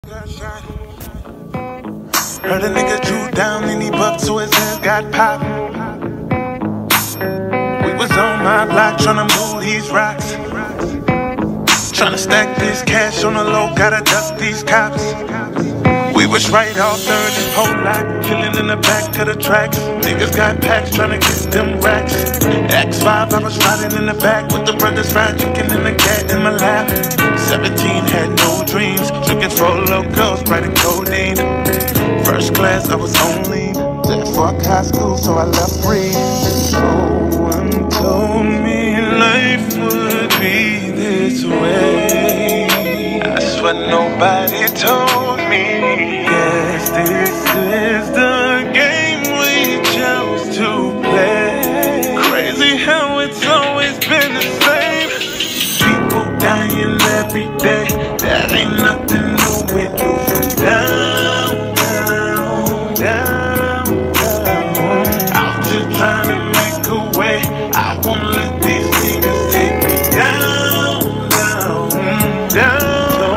Heard a nigga drew down and he bucked so his hands got popped. We was on my block tryna move these rocks, tryna stack this cash on the low, gotta dust these cops. We was right off third and whole lot, chillin' in the back of the tracks. Niggas got packs tryna get them racks. X5, I was riding in the back with the brothers fried chicken and the cat in my lap. 17 had no dreams, drinking four locos, writing codeine. First class, I was only there for high school, so I left free. No one told me life would be this way. I swear nobody told me. Yes, this is the game we chose to play. Crazy how it's always been the same. People dying every day. That ain't nothing new when you from down, down, down, down. I'm just trying to make a way. I won't let these niggas take me down, down, down.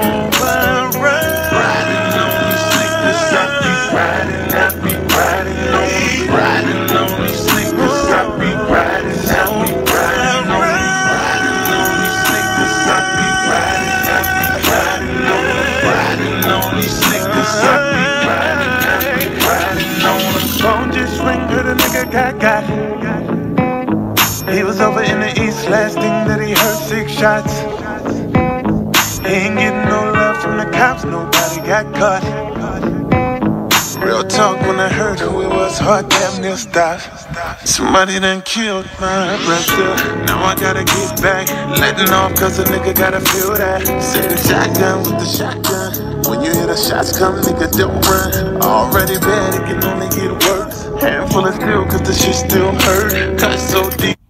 Phone just ring, heard a nigga got. He was over in the east, last thing that he heard 6 shots. He ain't getting no love from the cops, nobody got caught. Real talk, when I heard who it was, heart damn near stopped. Somebody done killed my brother. Now I gotta get back, letting off cause a nigga gotta feel that. Sitting shotgun with the shotgun. When you hear the shots come, nigga don't run. Already bad, it can only get worse. Handful of steel cause the shit still hurt. Cut so deep.